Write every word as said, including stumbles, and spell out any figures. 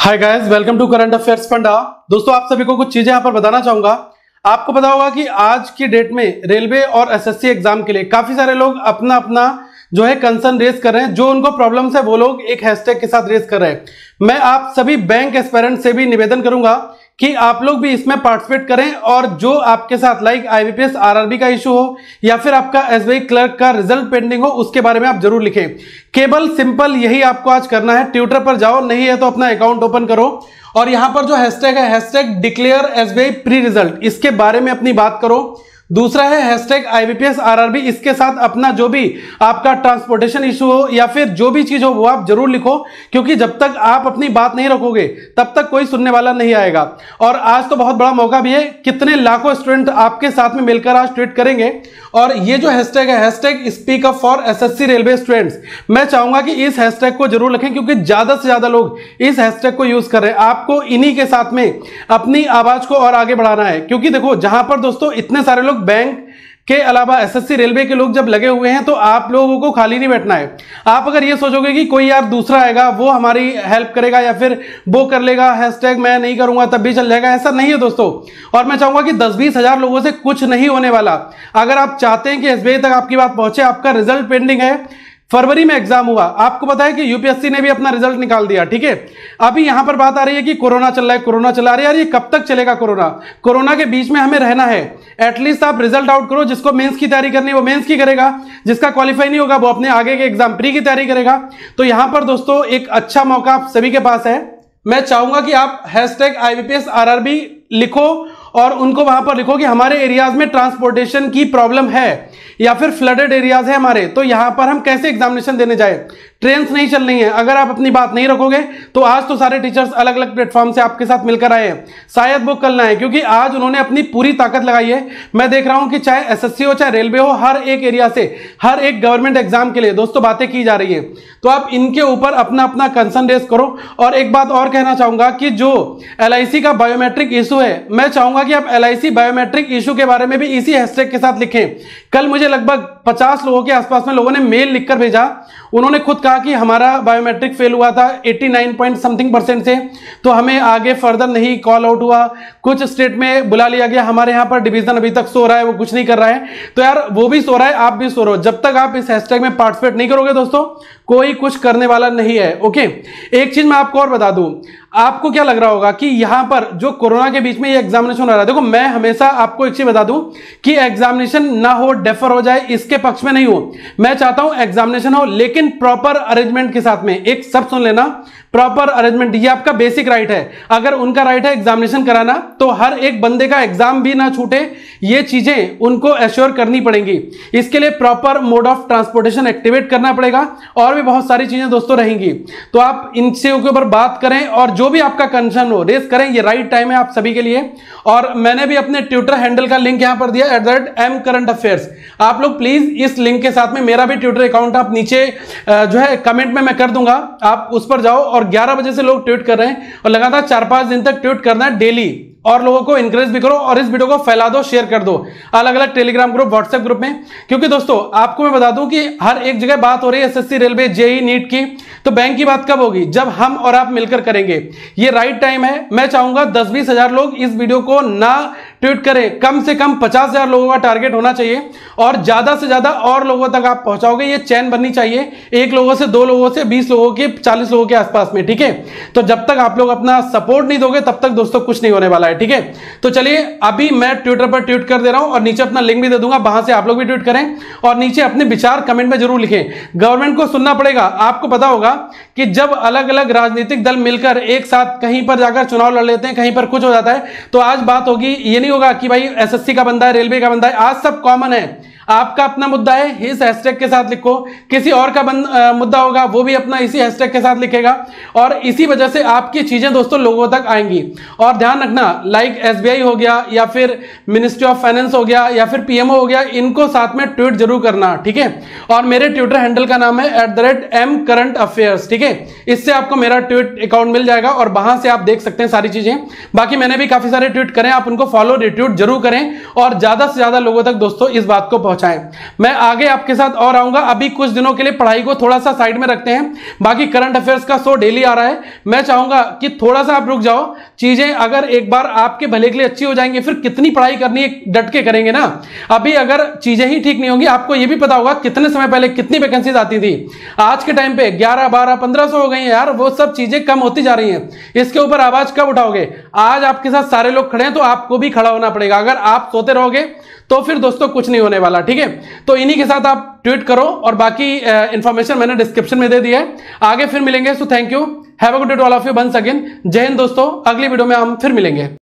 Hi guys, welcome to current affairs funda. दोस्तों, आप सभी को कुछ चीजें यहाँ पर बताना चाहूंगा। आपको पता होगा कि आज की डेट में रेलवे और एसएससी एग्जाम के लिए काफी सारे लोग अपना अपना जो है कंसर्न रेज कर रहे हैं। जो उनको प्रॉब्लम्स है वो लोग एक हैशटैग के साथ रेज कर रहे हैं। मैं आप सभी बैंक एस्पायरेंट से भी निवेदन करूंगा कि आप लोग भी इसमें पार्टिसिपेट करें और जो आपके साथ लाइक आईबीपीएस आरआरबी का इशू हो या फिर आपका एसबीआई क्लर्क का रिजल्ट पेंडिंग हो, उसके बारे में आप जरूर लिखें। केवल सिंपल यही आपको आज करना है। ट्विटर पर जाओ, नहीं है तो अपना अकाउंट ओपन करो और यहां पर जो हैशटैग है hashtag declare SBI pre result, इसके बारे में अपनी बात करो। दूसरा है हैशटैग आईबीपीएस आरआरबी, इसके साथ अपना जो भी आपका ट्रांसपोर्टेशन इशू हो या फिर जो भी चीज हो वो आप जरूर लिखो, क्योंकि जब तक आप अपनी बात नहीं रखोगे तब तक कोई सुनने वाला नहीं आएगा। और आज तो बहुत बड़ा मौका भी है, कितने लाखों स्टूडेंट आपके साथ में मिलकर आज ट्वीट करेंगे। और ये जो हैशटैग है hashtag speak up for SSC railway students, मैं चाहूंगा कि इस हैशटैग को जरूर लिखें, क्योंकि ज्यादा से ज्यादा लोग इस हैशटैग को यूज कर रहे हैं। आपको इन्हीं के साथ में अपनी आवाज को और आगे बढ़ाना है, क्योंकि देखो जहां पर दोस्तों इतने सारे लोग बैंक के अलावा एसएससी रेलवे के लोग जब लगे हुए हैं तो आप लोगों को खाली नहीं बैठना है। आप अगर ये सोचोगे कि कोई यार दूसरा आएगा वो हमारी हेल्प करेगा या फिर वो कर लेगा हैशटैग मैं नहीं करूंगा तब भी चल जाएगा, ऐसा नहीं है दोस्तों। और मैं चाहूंगा कि दस बीस हजार लोगों से कुछ नहीं होने वाला। अगर आप चाहते हैं कि एसबीआई तक आपकी बात पहुंचे, आपका रिजल्ट पेंडिंग है, फरवरी में एग्जाम हुआ, आपको पता है कि यूपीएससी ने भी अपना रिजल्ट निकाल दिया, ठीक है। अभी यहां पर बात आ रही है कि कोरोना चल रहा है, कोरोना चला रही है यार, ये कब तक चलेगा कोरोना? कोरोना के बीच में हमें रहना है। एटलीस्ट आप रिजल्ट आउट करो। जिसको मेंस की तैयारी करनी है वो मेंस की करेगा, जिसका क्वालिफाई नहीं होगा वो अपने आगे के एग्जाम प्री की तैयारी करेगा। तो यहां पर दोस्तों एक अच्छा मौका आप सभी के पास है। मैं चाहूंगा कि आप हैशटैग आईबीपीएस आरआरबी लिखो और उनको वहां पर लिखो कि हमारे एरियाज में ट्रांसपोर्टेशन की प्रॉब्लम है या फिर फ्लडेड एरियाज है हमारे, तो यहां पर हम कैसे एग्जामिनेशन देने जाए, ट्रेन्स नहीं चल रही हैं। अगर आप अपनी बात नहीं रखोगे तो आज तो सारे टीचर्स अलग अलग प्लेटफॉर्म से आपके साथ मिलकर आए हैं, शायद वो कल ना आए, क्योंकि आज उन्होंने अपनी पूरी ताकत लगाई है। मैं देख रहा हूं कि चाहे एसएससी हो चाहे रेलवे हो, हर एक एरिया से हर एक गवर्नमेंट एग्जाम के लिए दोस्तों बातें की जा रही है। तो आप इनके ऊपर अपना अपना कंसर्न रेज करो। और एक बात और कहना चाहूंगा कि जो एलआईसी का बायोमेट्रिक इशू है, मैं चाहूंगा कि आप एलआईसी बायोमेट्रिक इशू के बारे में भी इसी हैशटैग के साथ लिखें। कल मुझे लगभग पचास लोगों के आसपास में लोगों ने मेल लिखकर भेजा। उन्होंने खुद कहा कि हमारा बायोमेट्रिक फेल हुआ था नवासी पॉइंट समथिंग परसेंट से, तो हमें आगे फर्दर नहीं कॉल आउट हुआ। कुछ स्टेट में बुला लिया गया, हमारे यहां पर डिवीजन अभी तक सो रहा है, वो कुछ नहीं कर रहा है। तो यार वो भी सो रहा है, आप भी सो रहे हो। जब तक आप इस हैशटैग में पार्टिसिपेट नहीं करोगे दोस्तों, कोई कुछ करने वाला नहीं है। ओके, एक चीज मैं आपको और बता दूं, आपको क्या लग रहा होगा कि यहां पर जो कोरोना के बीच में ये एग्जामिनेशन हो रहा है, देखो मैं हमेशा आपको एक चीज बता दूं कि एग्जामिनेशन ना हो, डेफर हो जाए, इसके पक्ष में नहीं हो। मैं चाहता हूं एग्जामिनेशन हो, लेकिन प्रॉपर अरेंजमेंट के साथ में। एक सब सुन लेना, प्रॉपर अरेंजमेंट, ये आपका बेसिक राइट है। अगर उनका राइट है एग्जामिनेशन कराना, तो हर एक बंदे का एग्जाम भी ना छूटे, ये चीजें उनको एश्योर करनी पड़ेंगी। इसके लिए proper mode of transportation activate करना पड़ेगा और भी बहुत सारी चीजें दोस्तों रहेंगी। तो आप इनसे के ऊपर बात करें और जो भी आपका कंसर्न हो रेस करें, ये राइट टाइम है आप सभी के लिए। और मैंने भी अपने ट्विटर हैंडल का लिंक यहां पर दिया, at the rate M current affairs. आप लोग प्लीज इस लिंक के साथ में, मेरा भी ट्विटर अकाउंट आप नीचे जो है कमेंट में मैं कर दूंगा, आप उस पर जाओ। और ग्यारह बजे से लोग ट्वीट कर रहे हैं और लगातार चार पांच दिन तक ट्वीट करना है डेली, और लोगों को इंकरेज भी करो और इस वीडियो को फैला दो, शेयर कर दो अलग अलग टेलीग्राम ग्रुप, व्हाट्सएप ग्रुप में। क्योंकि दोस्तों आपको मैं बता दूं कि हर एक जगह बात हो रही है एसएससी रेलवे जेई नीट की, तो बैंक की बात कब होगी? जब हम और आप मिलकर करेंगे। ये राइट टाइम है। मैं चाहूंगा दस बीस हजार लोग इस वीडियो को ना ट्वीट करें, कम से कम पचास हजार लोगों का टारगेट होना चाहिए और ज्यादा से ज्यादा और लोगों तक आप पहुंचाओगे। ये चैन बननी चाहिए, एक लोगों से, दो लोगों से, बीस लोगों के, चालीस लोगों के आसपास में, ठीक है। तो जब तक आप लोग अपना सपोर्ट नहीं दोगे तब तक दोस्तों कुछ नहीं होने वाला है, ठीक है। तो चलिए अभी मैं ट्विटर पर ट्वीट कर दे रहा हूं और नीचे अपना लिंक भी दे दूंगा, वहां से आप लोग भी ट्वीट करें और नीचे अपने विचार कमेंट में जरूर लिखें। गवर्नमेंट को सुनना पड़ेगा। आपको पता होगा कि जब अलग अलग राजनीतिक दल मिलकर एक साथ कहीं पर जाकर चुनाव लड़ लेते हैं, कहीं पर कुछ हो जाता है, तो आज बात होगी, ये नहीं होगा कि भाई एसएससी का बंदा है, रेलवे का बंदा है। आज सब कॉमन है। आपका अपना मुद्दा है, इस हैशटैग के साथ लिखो। किसी और का बंद, आ, मुद्दा होगा, वो भी अपना इसी हैशटैग के साथ लिखेगा और इसी वजह से आपकी चीजें दोस्तों लोगों तक आएंगी। और ध्यान रखना, लाइक एसबीआई हो गया या फिर मिनिस्ट्री ऑफ फाइनेंस हो गया या फिर पीएमओ हो गया, इनको साथ में ट्वीट जरूर करना, ठीक है। और मेरे ट्विटर हैंडल का नाम है at the rate M current affairs, ठीक है। इससे आपको मेरा ट्वीट अकाउंट मिल जाएगा और वहां से आप देख सकते हैं सारी चीजें। बाकी मैंने भी काफी सारे ट्वीट करें, आप उनको फॉलो रिट्वीट जरूर करें और ज्यादा से ज्यादा लोगों तक दोस्तों इस बात को पहुंचाएं। मैं आगे आपके साथ और आऊंगा, अभी कुछ दिनों के लिए पढ़ाई को थोड़ा सा साइड में रखते हैं। बाकी करंट अफेयर्स का शो डेली आ रहा है, मैं चाहूंगा कि थोड़ा सा आप रुक जाओ। चीजें अगर एक बार आपके भले के लिए अच्छी हो जाएंगी, फिर कितनी पढ़ाई करनी है डट के करेंगे ना। अभी अगर चीजें ही ठीक नहीं होंगी, आपको यह भी पता होगा कितने समय पहले कितनी वैकेंसीज आती थी, आज के टाइम पे ग्यारह बारह पंद्रह सौ हो गई हैं यार। वो सब चीजें कम होती जा रही हैं। इसके ऊपर आवाज कब उठाओगे? आज आपके साथ सारे लोग खड़े हैं तो आपको भी खड़ा होना पड़ेगा। अगर आप सोते रहोगे तो फिर दोस्तों कुछ नहीं होने वाला, ठीक है। तो इन्हीं के साथ आप ट्वीट करो और बाकी इंफॉर्मेशन मैंने डिस्क्रिप्शन में दे दिया है। आगे फिर मिलेंगे। So thank you, have a good day to all of you once again. जय हिंद दोस्तों, अगली वीडियो में हम फिर मिलेंगे।